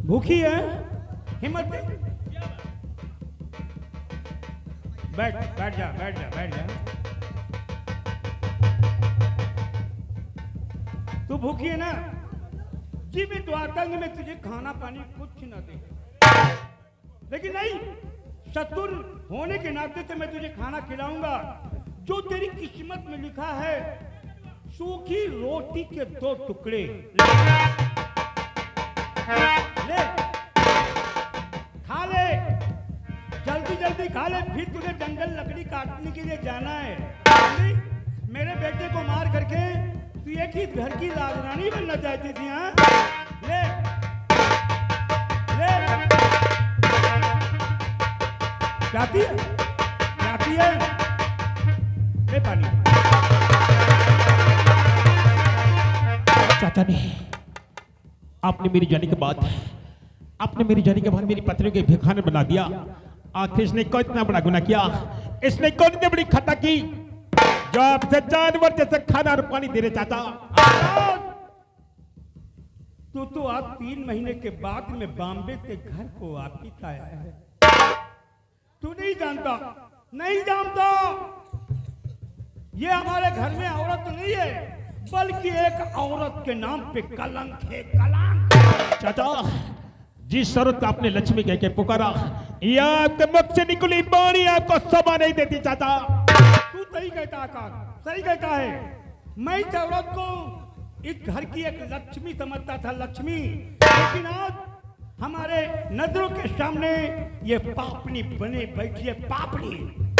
भूखी है? हिम्मत दे। बैठ बैठ जा बैठ जा बैठ जा। तू भूखी है ना? जी मैं तो आतंक में तुझे खाना पानी कुछ न दे, लेकिन नहीं, चतुर होने के नाते से मैं तुझे खाना खिलाऊंगा। जो तेरी किस्मत में लिखा है, सूखी रोटी के 2 टुकड़े ले, खा ले, जल्दी जल्दी खा ले, फिर तुझे जंगल लकड़ी काटने के लिए जाना है। मेरे बेटे को मार करके तू एक ही घर की राजरानी बनना चाहती थी, हाँ? ले ले, जाती है जाती है, ले पानी। चाचा ने आपने मेरी जाने के बाद मेरी पत्नी को भिखारी बना दिया। आखिर इसने कौन इतना बड़ा गुनाह किया? इसने कौन इतनी बड़ी खता की जो आपसे जानवर जैसे खाना और पानी दे रहे? चाचा तू आज 3 महीने के बाद में बॉम्बे के घर को वापिस आया है। तू नहीं जानता, नहीं जानता, ये हमारे घर में औरत नहीं है, बल्कि एक औरत के नाम पे कलंक है, कलंक। चाचा जिस औरत आपने लक्ष्मी कह के पुकारा, या आपके मुख से निकली बाणी आपको शोभा नहीं देती। चाचा तू सही कहता आकाश, सही कहता है। मैं इस औरत को इस घर की एक लक्ष्मी समझता था, लक्ष्मी, लेकिन आज हमारे नजरों के सामने ये पापनी बने बैठी है, पापनी।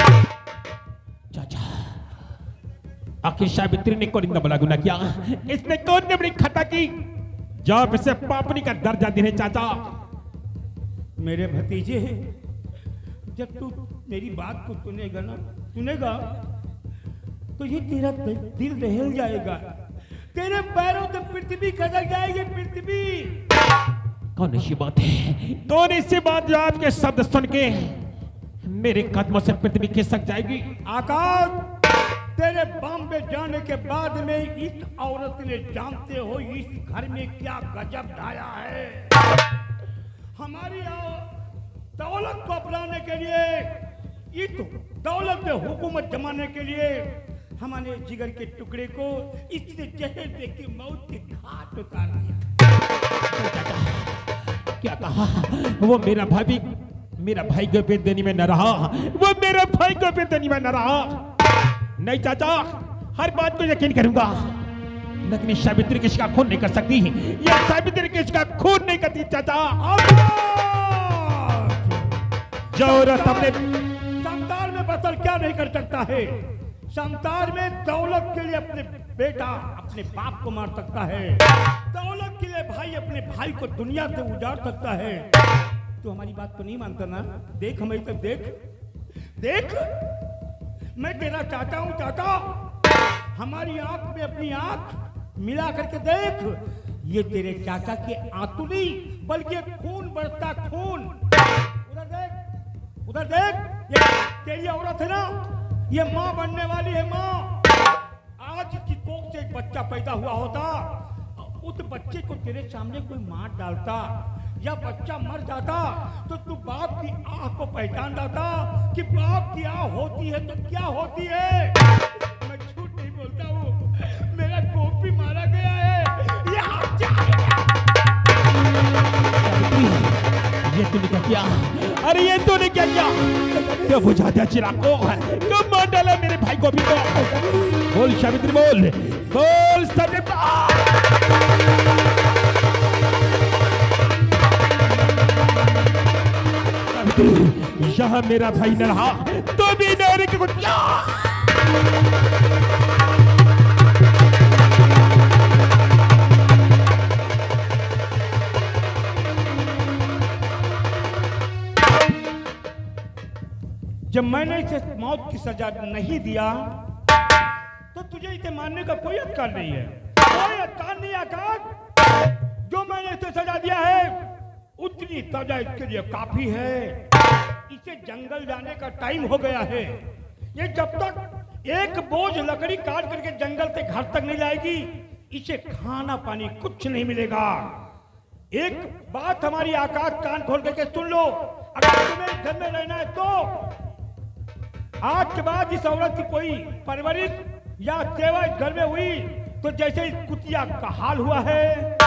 चाचा आखिर सावित्री ने कौन इतना बड़ा गुनाह किया? इसने कौन ने बड़ी खता की जब इसे पापनी का दर्जा दे रहे? चाचा मेरे भतीजे, जब तू मेरी बात को सुनेगा तो ये तेरा दिल दहल जाएगा, तेरे पैरों से पृथ्वी खसक जाएगी, पृथ्वी। कौन ऐसी बात है, कौन ऐसी बात जो आपके शब्द सुन के मेरे कदमों से पृथ्वी खिसक जाएगी? आकाश, तेरे बॉम्बे जाने के बाद में इस औरत ने, जानते हो इस घर में क्या गजब ढाया है। हमारी दौलत को अपनाने के लिए, इस दौलत में हुकूमत जमाने के लिए हमारे जिगर के टुकड़े को इसने जहर दे के मौत के घाट उतार दिया। क्या कहा? वो मेरा भाई को पेट देने में न रहा, वो मेरा भाई को पेट देने में न रहा। नहीं चाचा, हर बात को यकीन करूंगा, लेकिन सावित्री किसका खून नहीं कर सकती, ये सावित्री किसका खून नहीं करती। चाचा जो औरत अपने संसार में बसल क्या नहीं कर सकता है? संसार में दौलत के लिए अपने बेटा अपने बाप को मार सकता है, दौलत के लिए भाई अपने भाई को दुनिया से उजाड़ सकता है। तो हमारी बात को नहीं मानता ना? देख हमें तो देख, मैं तेरा चाचा हूं, चाचा। हमारी आंख में अपनी आंख मिला करके देख, ये तेरे चाचा के आंसू नहीं, बल्कि खून बरसता खून। उधर देख, ये तेरी औरत है ना, ये माँ बनने वाली है, माँ। आज की कोख से एक बच्चा पैदा हुआ होता, उस बच्चे को तेरे सामने कोई मार डालता या बच्चा मर जाता तो तू बाप की आह को पहचान जाता कि बाप की आह होती है तो क्या होती है। मैं झूठ नहीं बोलता हूँ, मेरा गोपी मारा गया है। ये तूने क्या किया? अरे ये तूने क्या किया? क्या बुझा दिया चिराग को? क्यों मार डाला मेरे भाई गोपी को? बोल सावित्री, बोल सावित्री। यहाँ मेरा भाई न रहा तो भी न के कुछ। जब मैंने इसे मौत की सजा नहीं दिया तो तुझे इसे मारने का कोई अधिकार नहीं है, कोई अधिकार नहीं। आकाश, जो मैंने इसे सजा दिया है उतनी सजा इसके लिए काफी है। इसे जंगल जाने का टाइम हो गया है। ये जब तक एक बोझ लकड़ी काट करके जंगल से घर तक नहीं लाएगी, इसे खाना पानी कुछ नहीं मिलेगा। एक बात हमारी आकाश कान खोल करके सुन लो, अगर तुम्हें घर में रहना है तो आज के बाद इस औरत की कोई परवरिश या सेवा इस घर में हुई तो जैसे इस कुतिया का हाल हुआ है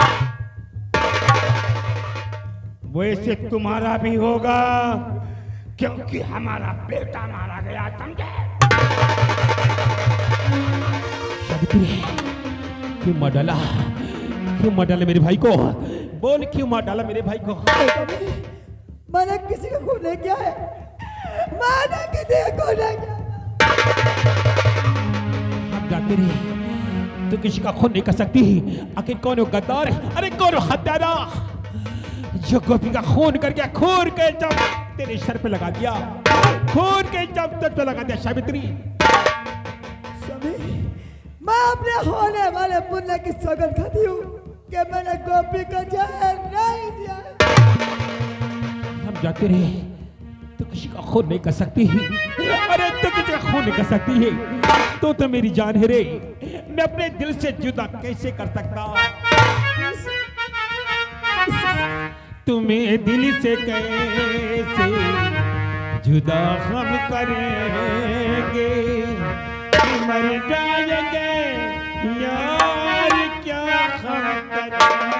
वैसे तुम्हारा भी होगा, क्योंकि हमारा बेटा मारा गया, समझे? क्यों मार डाला, क्यों मार डाला मेरे भाई को? बोल क्यों मार डाला मेरे भाई को? मैंने किसी को खून नहीं किया है, मैंने किसी को खून नहीं किया। हम जानते रहे तो किसी का खून नहीं कर सकती, आखिर कौन हो गद्दार? अरे कौन हो हत्यारा जो गोपी का खून करके खून के जब तेरे सर पे लगा दिया, खून के जब सर पे लगा दिया सावित्री। मैं अपने होने वाले पुण्य की सौगंध खाती हूँ कि मैंने गोपी को जहर नहीं दिया। हम जाते रहे तो किसी का खून नहीं कर सकती, अरे तो किसी का खून नहीं कर सकती है तो मेरी जान है रे, मैं अपने दिल से जुदा कैसे कर सकता? तुम्हें दिल से कैसे जुदा हम करेंगे, मर जाएंगे यार क्या हम करेंगे।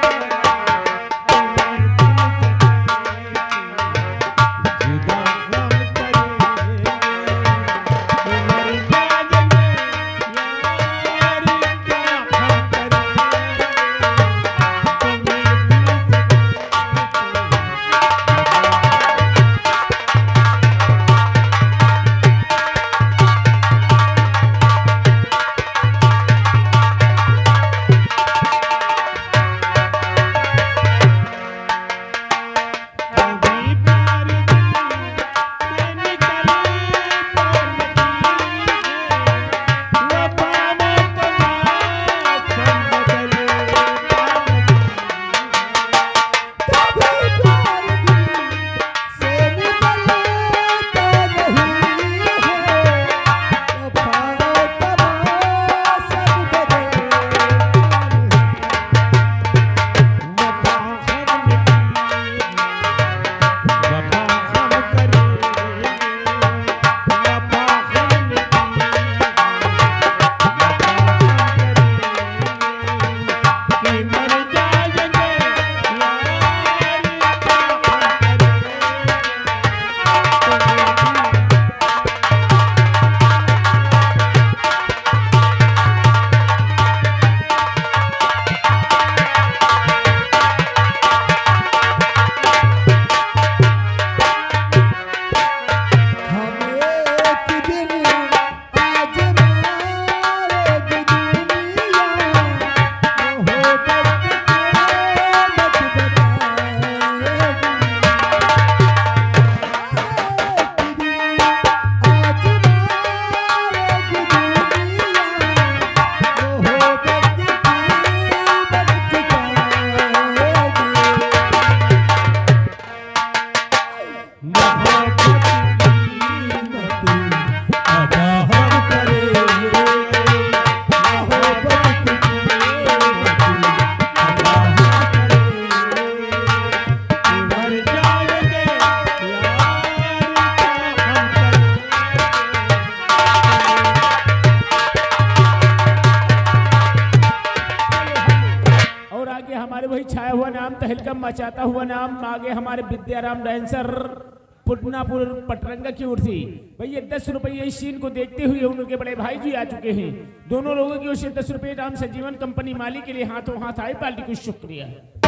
मचाता हुआ नाम आगे हमारे विद्याराम डांसर पुटनापुर पटरंगा की ओर से भैया 10 रुपये इस सीन को देखते हुए उनके बड़े भाई जी आ चुके हैं। दोनों लोगों की ओर से 10 रुपये राम संजीवन कंपनी मालिक के लिए हाथों हाथ आए पार्टी को शुक्रिया।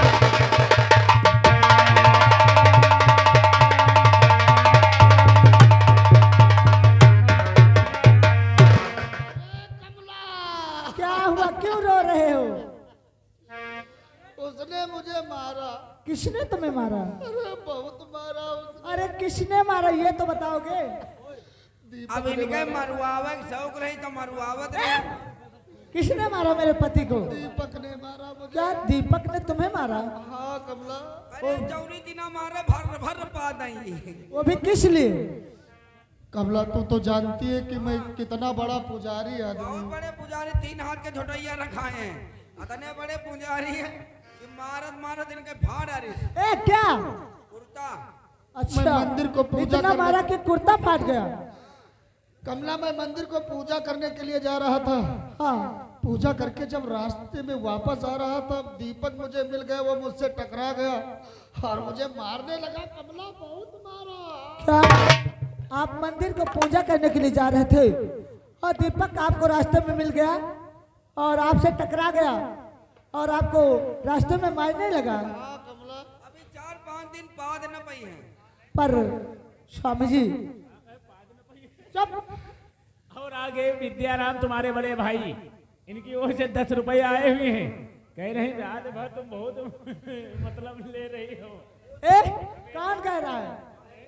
क्या हुआ, क्यों रो रहे हो? उसने मुझे मारा। किसने तुम्हें मारा? अरे बहुत मारा उसने। अरे किसने मारा ये तो बताओगे? अब इनके मरुआवे शौक रही तो मरुआवत रहे। किसने मारा मेरे पति को? दीपक ने मारा मुझे। क्या दीपक ने तुम्हें मारा? हाँ कमला। अरे चौरी दिना मारे भर भर पा नहीं। वो भी किस लिए? कमला तू तो जानती है कि मैं कितना बड़ा पुजारी आदमी बहुत हूँ। बड़े पुजारी 3 हाथ के झोटैया रखाए हैं, इतने बड़े पुजारी हैं। ये मारत मारत इनके फाड़ आ रही ए क्या? कुर्ता। अच्छा, मैं मंदिर को पूजा इतना करने- मारा कि कुर्ता फाट गया। कमला, मैं मंदिर को पूजा करने के लिए जा रहा था। हाँ, पूजा करके जब रास्ते में वापस आ रहा था, दीपक मुझे मिल गया, वो मुझसे टकरा गया और मुझे मारने लगा। कमला बहुत मारा। क्या आप मंदिर को पूजा करने के लिए जा रहे थे और दीपक आपको रास्ते में मिल गया और आपसे टकरा गया और आपको रास्ते में मारने लगा? हाँ कमला, अभी 4-5 दिन बाद न पई है। पर स्वामी जी चुप। और आगे विद्याराम तुम्हारे बड़े भाई, इनकी ओर से 10 रुपए आए हुए हैं। कह रहे हैं रात भर तुम बहुत मतलब ले रही हो। ए कौन कह रहा है?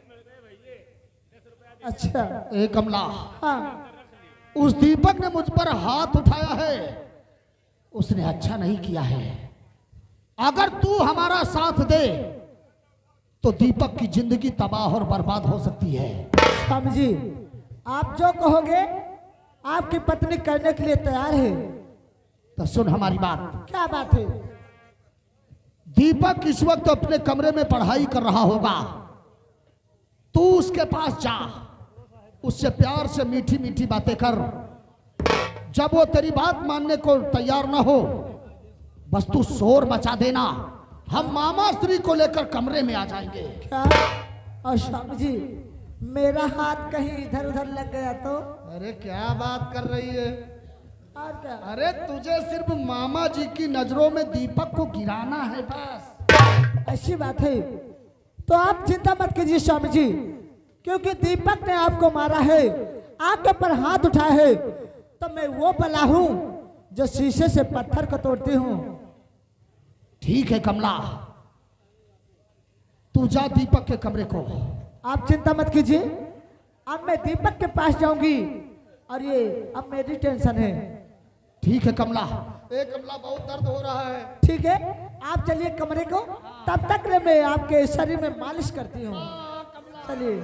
अच्छा, ए कमला, हाँ, उस दीपक ने मुझ पर हाथ उठाया है, उसने अच्छा नहीं किया है। अगर तू हमारा साथ दे तो दीपक की जिंदगी तबाह और बर्बाद हो सकती है। स्वामी जी आप जो कहोगे आपकी पत्नी करने के लिए तैयार है। तो सुन हमारी बात। क्या बात है? दीपक इस वक्त अपने कमरे में पढ़ाई कर रहा होगा, तू उसके पास जा, उससे प्यार से मीठी मीठी बातें कर। जब वो तेरी बात मानने को तैयार ना हो, बस तू शोर मचा देना, हम मामा स्त्री को लेकर कमरे में आ जाएंगे। क्या? और स्वामी जी मेरा हाथ कहीं इधर उधर लग गया तो? अरे क्या बात कर रही है? और क्या? अरे तुझे सिर्फ मामा जी की नजरों में दीपक को गिराना है बस। ऐसी बात है तो आप चिंता मत कीजिए स्वामी जी, क्योंकि दीपक ने आपको मारा है, आपके ऊपर हाथ उठाया है, तो मैं वो बला हूं जो शीशे से पत्थर को तोड़ती हूँ। ठीक है कमला, तू जा दीपक के कमरे को। आप चिंता मत कीजिए, अब मैं दीपक के पास जाऊंगी और ये अब मेरी टेंशन है। ठीक है कमला। ए कमला, बहुत दर्द हो रहा है। ठीक है, आप चलिए कमरे को, तब तक ले मैं आपके शरीर में मालिश करती हूँ। चलिए।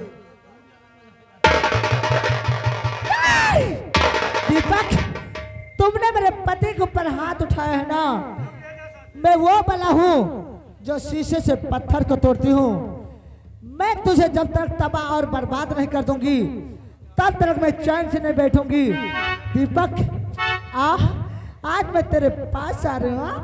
दीपक, तुमने मेरे पति के ऊपर हाथ उठाया है ना, मैं वो बला हूँ जो शीशे से पत्थर को तोड़ती हूँ। मैं तुझे जब तक तबाह और बर्बाद नहीं कर दूंगी तब तक मैं चैन से नहीं बैठूंगी। दीपक आज मैं तेरे पास आ रही हूँ।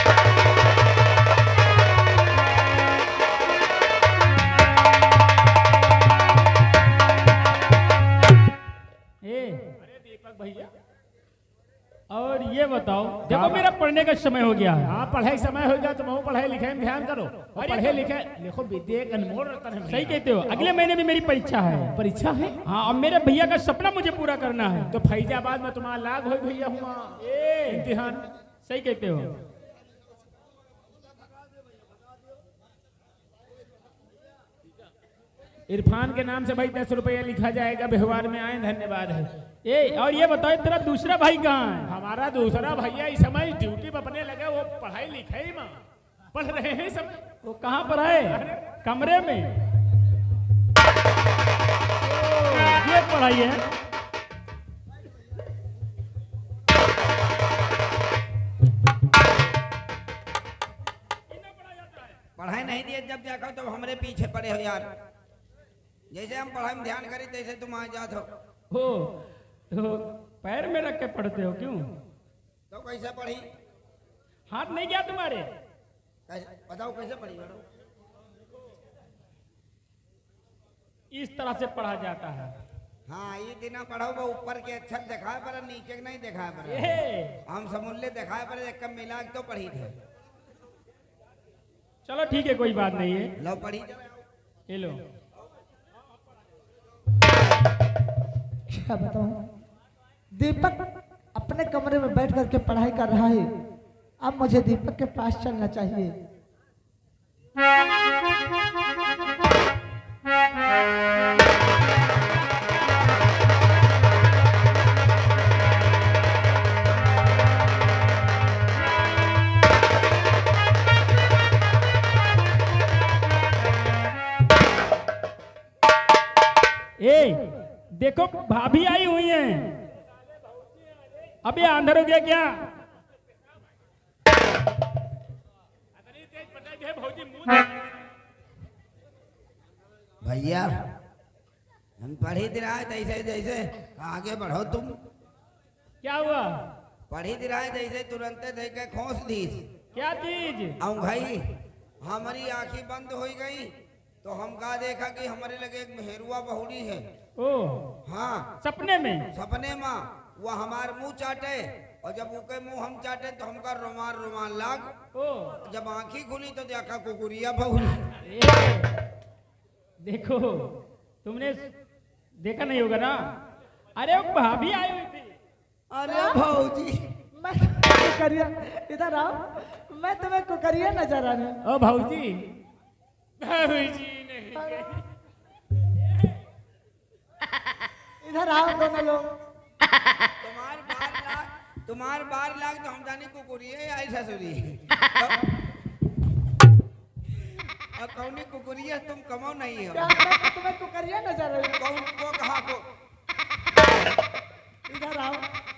अरे दीपक भैया, और ये बताओ, देखो मेरा पढ़ने का समय हो गया है। हाँ पढ़ाई समय हो गया, तुम पढ़ाई लिखाई में ध्यान करो। और पढ़े लिखे देखो, विद्या एक अनमोल रतन है। सही कहते हो, अगले महीने भी मेरी परीक्षा है। परीक्षा है? हाँ, और मेरे भैया का सपना मुझे पूरा करना है। तो फैजाबाद में तुम्हारा लाभ हो भैया हुआ इम्तिहान। सही कहते हो। इरफान के नाम से भाई 10 रुपया लिखा जाएगा, व्यवहार में आए, धन्यवाद है। और ये बताओ तेरा दूसरा भाई कहाँ है? हमारा दूसरा भैया इस समय ड्यूटी में अपने लगे, वो पढ़ाई लिखाई में पढ़ रहे हैं सब। वो कहाँ पर है? कमरे में। ये पढ़ाई है। पढ़ाई नहीं दिए जब देखो तो हमरे पीछे पड़े हो यार। जैसे हम पढ़ाई में ध्यान करें तैसे तुम आ जाते हो। तो पैर में रख के पढ़ते हो क्यों? तो कैसे पढ़ी? हाथ नहीं गया तुम्हारे? बताओ कैसे पढ़ी? इस तरह से पढ़ा जाता है। हाँ, ये दिन पढ़ो वो ऊपर के अक्षर दिखाए पर, नीचे के नहीं दिखाए पर। हम समूल्य दिखाए पर एक कम मिला के तो पढ़ी थे। चलो ठीक है, कोई बात नहीं है। लो पढ़ी। ये लो। क्या बताऊं, दीपक अपने कमरे में बैठ करके पढ़ाई कर रहा है। अब मुझे दीपक के पास चलना चाहिए। देखो भाभी आई हुई हैं। अभी अंदर हो गया क्या? दे भौजी मुंह दे। भैया हम पढ़ी दिरा है जैसे जैसे आगे बढ़ो तुम। क्या हुआ? पढ़ी दिरा है जैसे तुरंत दे के खोस दी। क्या चीज? औ भाई हमारी आंखें बंद हो गई तो हम का देखा कि हमारे लगे एक मेहरुआ बहुड़ी है। ओ हाँ सपने में? सपने में वो हमार मुंह चाटे और जब उके मुंह हम चाटे तो हमका रोमान रोमान लाग। ओ जब आंखी खुली तो देखा कुकुरिया बहुड़ी। देखो तुमने देखा नहीं होगा ना। अरे वो भाभी आई हुई थी। अरे भौजी मैं कुकरिया, इधर आओ, मैं तुम्हें कुकरिया नजर आ रही। ओ भाऊजी भाऊजी नहीं इधर आओ दोनों लोग। तुम्हार बार लाग तो हम जाने कुकुरिया आई ससुरी। और कौनी कुकुरिया तुम कमाओ नहीं हो। क्या मैं तुम्हें कुकरिया नजर आ रही? कौन को कहा को? इधर आओ।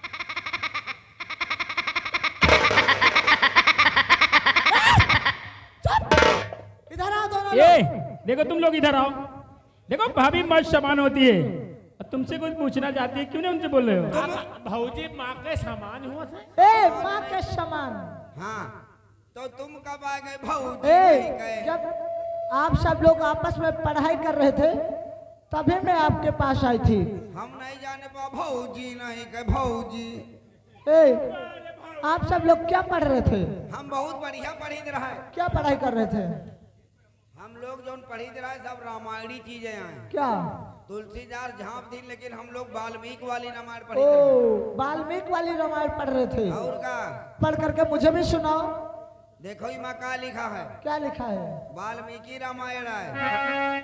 इधर आओ दोनों ये लोग। देखो तुम लोग इधर आओ। देखो भाभी मस्त सामान होती है। अब तुमसे कुछ पूछना चाहती है, क्यों नहीं उनसे बोल रहे हो? भाऊजी माँ के सामान हुआ था। ए माँ के समान। हाँ तो तुम कब आ गए भौजी? ए नहीं गए। जब आप सब लोग आपस में पढ़ाई कर रहे थे तभी मैं आपके पास आई थी। हम नहीं जाने पा भौजी नहीं गए भौजी। ए आप सब लोग क्या पढ़ रहे थे? हम बहुत बढ़िया पढ़ी रहा है। क्या पढ़ाई कर रहे थे? हम लोग जो पढ़ी रहा है सब रामायणी चीजें हैं। क्या? तुलसीदास झांप थी लेकिन हम लोग वाल्मीकि वाली रामायण ओ पढ़ी। वाल्मीकि वाली रामायण पढ़ रहे थे। और का पढ़ करके मुझे भी सुनाओ। देखो इमा का लिखा है। क्या लिखा है? वाल्मीकि रामायण है।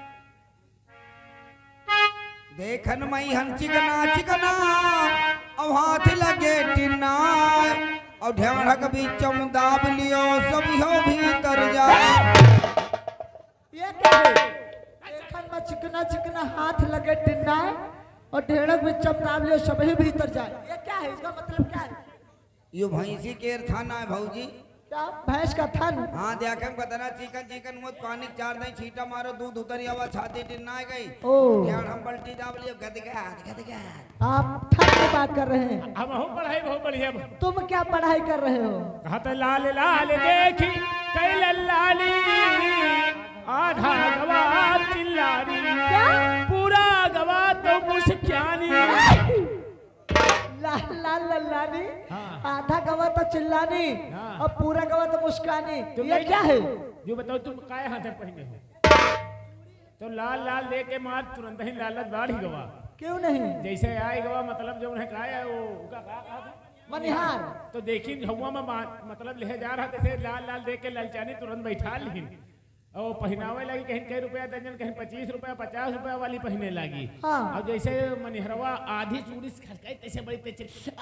देखन मई हन चिकना चिकना और हाथ लगे टिन्ना और ढेढ़क बीचम दाब लियो सभी हो भीतर जाए। ये क्या है? देखन में चिकना चिकना हाथ लगे टिन्ना और ढेड़क में चमदाब लियो सभी भीतर जाए। ये क्या है? इसका मतलब क्या है? यो भैंसी केर थाना है भौजी। क्या भैंस का थन? हाँ देखे बताना चिकन चिकन मुझ पानी चार नहीं छीटा मारो दूध उतरी आवाज छाती टिन्ना गई। ओ हम पलटी दाब लियो गद गया। आप थन की बात कर रहे हैं। हम हो पढ़ाई बहुत बढ़िया। तुम क्या पढ़ाई कर रहे हो? कहा तो लाल लाल देखी कैल लाली आधा गवा चिल्लानी पूरा गवा तो मुस्क्यानी। लाल लाल लल्लानी हाँ। आधा गवा तो चिल्लानी हाँ। और पूरा गवा तो मुस्कानी। तुम ये नहीं क्या है? जो बताओ तुम काय हाथ पहने हो? तो लाल लाल दे के मार तुरंत ही लालच बाढ़ ही गवा। क्यों नहीं? जैसे आए गवा मतलब जो उन्हें कहा है वो उनका कहा था मनिहार। तो देखी हवा में मतलब ले जा रहा थे लाल लाल दे के ललचानी तुरंत बैठा ली और पहनावे लगी कहीं कई रुपया दर्जन कहीं 25 रुपया 50 रुपया वाली पहने लगी। हाँ। अब जैसे मनिहरवा आधी चूड़ी से खसकाई तैसे बड़ी तेज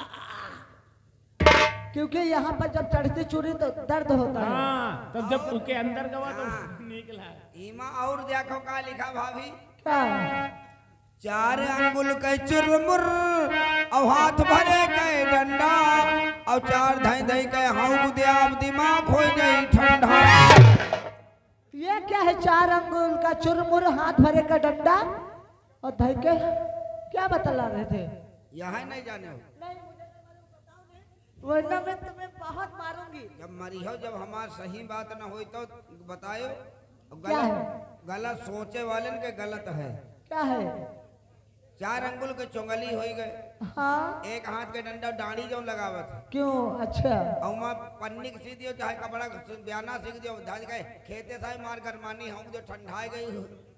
क्योंकि यहाँ पर जब चढ़ती चूड़ी तो दर्द होता है। हाँ तब जब उसके अंदर गवा तो निकला। इमा और देखो का लिखा भाभी। क्या? चार अंगुल के चुरमुर और हाथ भरे के डंडा और चार धई धई के हाउ दियाब दिमाग हो गई ठंडा। ये क्या है? चार अंगुल का चुरमुर हाथ भरे का डंडा और धई के क्या बतला रहे थे? यहाँ नहीं जाने हो। वरना मैं तुम्हें बहुत मारूंगी। जब मरी हो जब हमार सही बात न हुई तो बतायो। क्या है? गलत सोचे वाले के गलत है। क्या है? चार अंगुल के चोंगली हो गए। हाँ एक हाथ के डंडा डाड़ी जो लगावत क्यों? अच्छा और मां पन्नी सी दियो चाहे कपड़ा बयाना सीख दियो धाज गए खेते साई मार कर मानी हम जो ठंडाई गई